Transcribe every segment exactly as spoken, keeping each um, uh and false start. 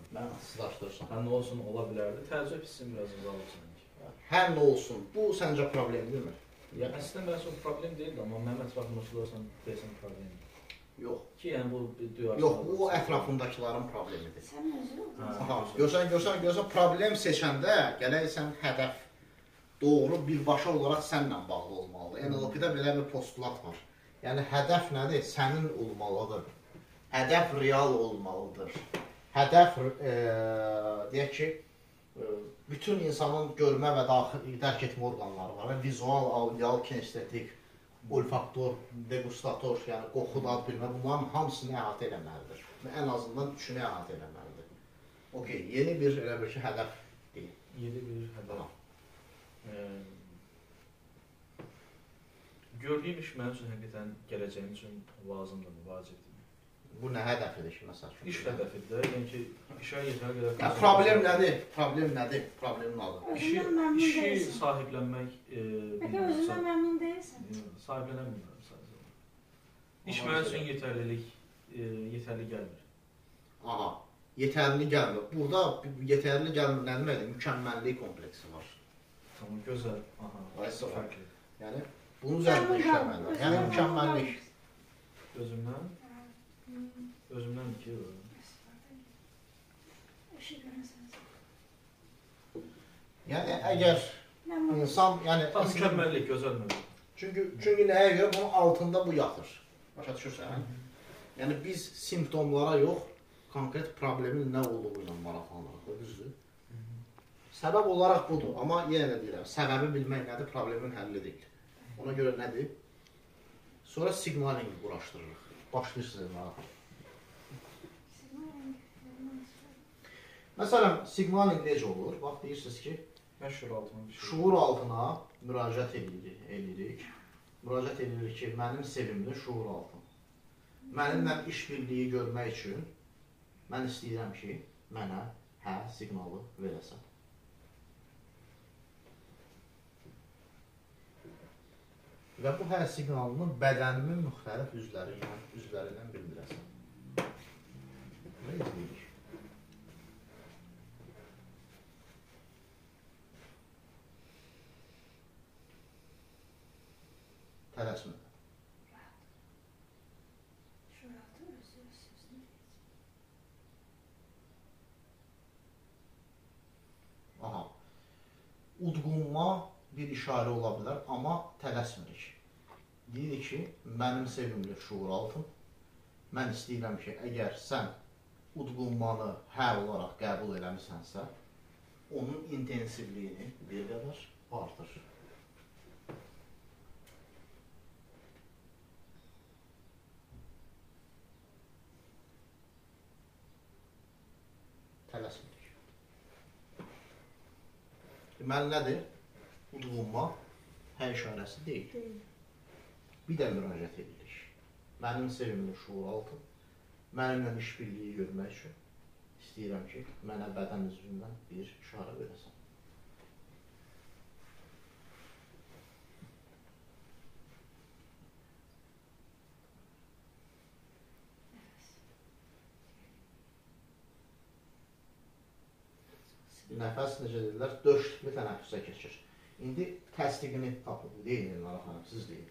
Mən asıllaşdırırsan. Hə, nə olsun ola bilərdi. Təəccüb hissim biraz azalıb sanki. Hər nə olsun, bu səncə problemdirmi? Ya əslində mənim üçün problem deyildi, amma mənim ətrafımda sorarsan deyəsən problemdir. Yox. Ki, yəni bu duyarsın. Yox, bu ətrafındakilərin problemidir. Sən özün? Aha, görsən, görsən, görsən, problem seçəndə gələk sən hədəf doğru birbaşa olaraq sənlə bağlı olmalıdır. N L P-də belə bir postulat var. Yəni, hədəf nədir? Sənin olmalıdır. Hədəf real olmalıdır. Hədəf, e, deyək ki, e, bütün insanın görmə və daxil, dərk etmə orqanları var. Vizual, audial, kinestetik, olfaktor, degustator, yəni qoxu da bilmə, bunların hamısını əhatə eləməlidir. Ən azından üçünü əhatə eləməlidir. Okey, yeni bir, elə bir ki, hədəf deyil. Yeni bir hədəf. Ee, gördüyüm iş mənim üçün həqiqətən gələcəyim üçün lazımdır, vacibdir. Bu nə hədəfidir ki, məsəl üçün? İş hədəfidir də, yəni ki, işə yetər qədər... Yəni, problem nədir? Problem nədir? Problemin adı. İşi, işi sahiblənmək... E, Peki özündən məmnun deyilsən? Sahiblənə bilmirəm sadəcə. İş mənim üçün yetərlilik, e, yetərli gəlmir. Aha, yetərli gəlmir. Burada yetərli gəlmir nə deməkdir? Mükəmməllik kompleksi var. Tamam, gözəl. Aha, Aysa fərqli. Yəni, bunun üzərində işləməlidir. Yəni, mükəmməllik. Özümdən? Özümdən ki, yəni, əgər insan, yəni... Tam mükəmməllik, gözəl mənim. Çünki, çünki nəyə görə bunun altında bu yatır. Başa düşürsən? Yəni, biz simptomlara yox, konkret problemin nə olduğu ilə maraqlanırıq, düzdür? Səbəb olaraq budur, amma yenə də deyirəm, səbəbi bilmək nədir, problemin həlli deyil. Ona görə nədir? Sonra signalingi quraşdırırıq. Başlayırsınız maraqlanırıq. Məsələn, signaling necə olur? Bax, deyirsiniz ki, şuur altına, şuur altına müraciət edirik. Müraciət edirik ki, mənim sevimli şuur altım. Mənimlə işbirliyi görmək üçün mən istəyirəm ki, mənə hə siqnalı verəsən. Və bu hə siqnalını bədənimin müxtəlif üzvlərindən, üzvlərindən bildirəsən. Və izləyirik. Tələsmə. Aha. Udqunma bir işarə ola bilər, amma tələsmirik. Deyirik ki, mənim sevimli şuur altım, mən istəyirəm ki, əgər sən udqunmanı hə olaraq qəbul eləmisənsə, onun intensivliyini bir qədər artır. Tələsmirik. Deməli, nədir? Udqunma hə işarəsi deyil. Bir də müraciət edirik. Mənim sevimli şuur altım, mənimlə işbirliyi görmək üçün istəyirəm ki, mənə bədən üzvündən bir işarə verəsən. Nəfəs necə deyirlər? Dörd tipli tənəffüsə keçir. İndi təsdiqini tapın, deyin Elnara xanım, siz deyin.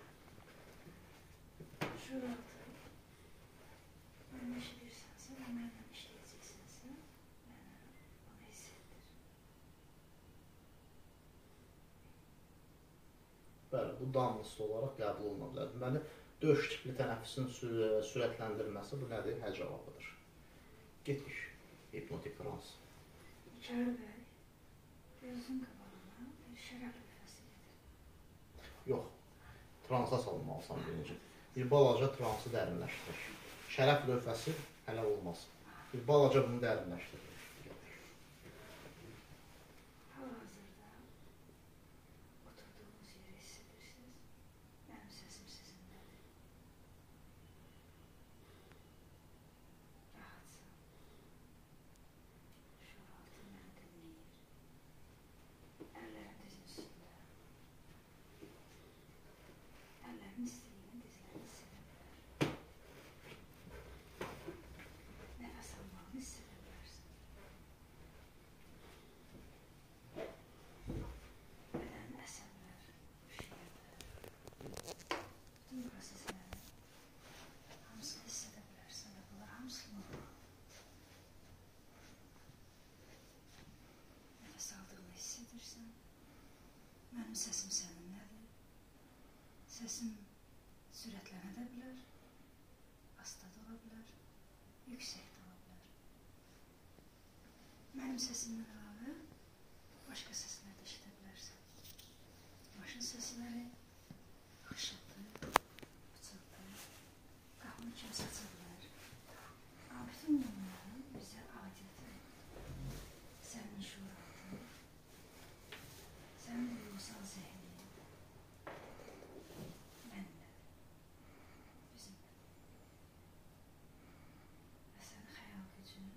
Şuur altı. Mən işləyirsənsə, mənlə işləyəcəksənsə, mənə onu hiss etdir. Bəli, bu damlısı olaraq qəbul oluna bilər. Deməli, dörd tipli tənəffüsün sürətləndirilməsi bu nədir? Hə cavabıdır. Getdik. Hipnotik trans. İçəri bəy, gözün qabağına bir şərəf lüfəsi gedir. Yox, transa salınmalısan birinci. Bir balaca transı dərinləşdirir. Şərəf lövhəsi hələ olmaz. Bir balaca bunu dərinləşdirir. Hal-hazırda oturduğunuz yeri hiss edirsiniz. Mənim səsim sizinlədir. Rahatsan. Şuur altı məni dinləyir. Əllərim dizin üstündə. Əllərin istəyini dizlərini hiss edə bilər. Nəfəs almağını hiss edə bilərsən. səsim səninlədir. Səsim sürətlənə də bilər, asta da ola bilər, yüksək də ola bilər. Mənim səsimdən əlavə başqa səslər də eşidə bilərsən. Maşın səsləri, xışıltı, pıçıltı, qapını kim saça bilər. Amma bütün bunların bizə adəti, sənin şuuratın, sənin ruhsal zəhni, mənlə, bizimlə. Və sənin xəyal gücünü,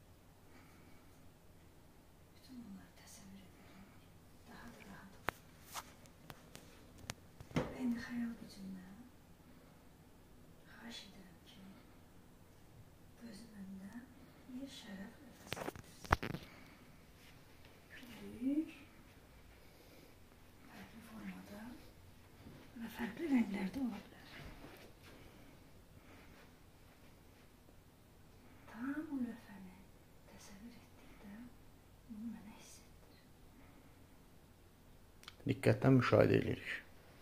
bütün bunları təsəvvür edərək, daha da rahat ol. Və indi xəyal gücündən xahiş edirəm ki, gözün önündə bir şərəf nəfəs edirsən. Böyük, fərqli formada və fərqli rənglərdə ola bilər. Tam o lövhəni təsəvvür etdikdə bunu mənə hiss etdir. Diqqətlə müşahidə edirik.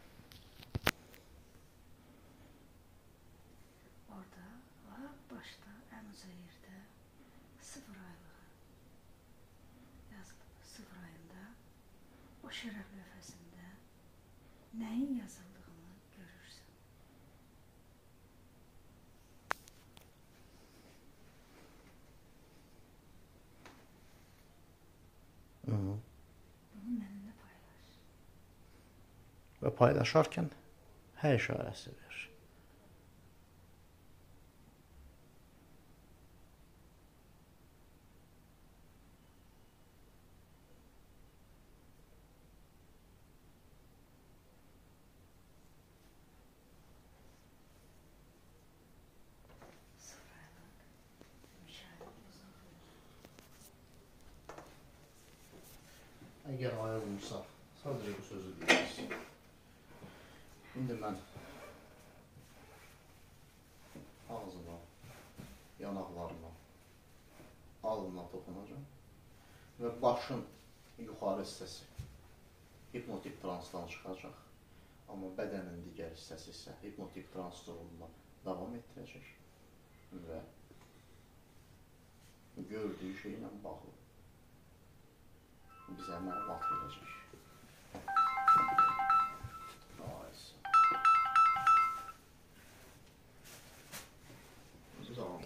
Orada, lap başda, ən uca yerdə sıfır aylığı yazılıb. Sıfır ayında o şərəf lövhəsində nəyin yazıldığını görürsən. Hı -hı. Bunu mənimlə paylaş. Və paylaşarkən hə işarəsi ver. Sıfır aylıq müşahid uzaqlıq. Əgər ayrılmışsa, sadəcə bu sözü deyirsiniz. İndi mən ağzıma, yanaqlarıma, alnına toxunacam və başın yuxarı hissəsi hipnotik transdan çıxacaq. Amma bədənin digər hissəsi isə hipnotik trans durumuna davam etdirəcək və gördüyü şeylə bağlı bizə məlumat verəcək. Nice. Tamam.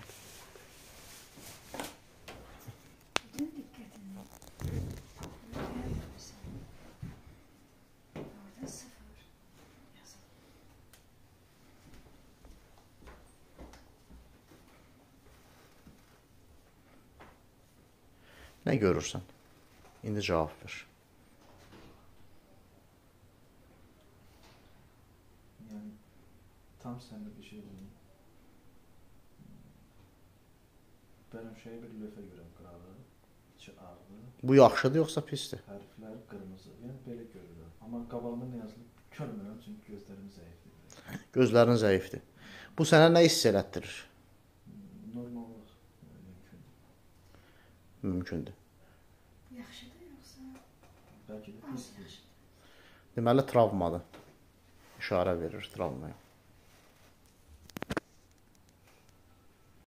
Bütün diqqətini lövhəyə verirsən. Orada sıfır yazılır. Nə görürsən? İndi cavab ver. Yəni tam səndə bir şey deyim. Bənövşəyə bir lövhə görəm qırağı, içi ağlı, Bu yaxşıdır yoxsa pisdir? hərflər qırmızı. Yəni belə görürəm. Amma qabağında nə yazılıb görmürəm çünki gözlərim zəifdir. Gözlərin zəifdir. Bu sənə nə hiss elətdirir? Normallıq mümkündür. Mümkündür. Yaxşıdır yoxsa Bəlkə də az pisdir. yaxşıdır? Deməli, travmadır. İşarə verir travmaya.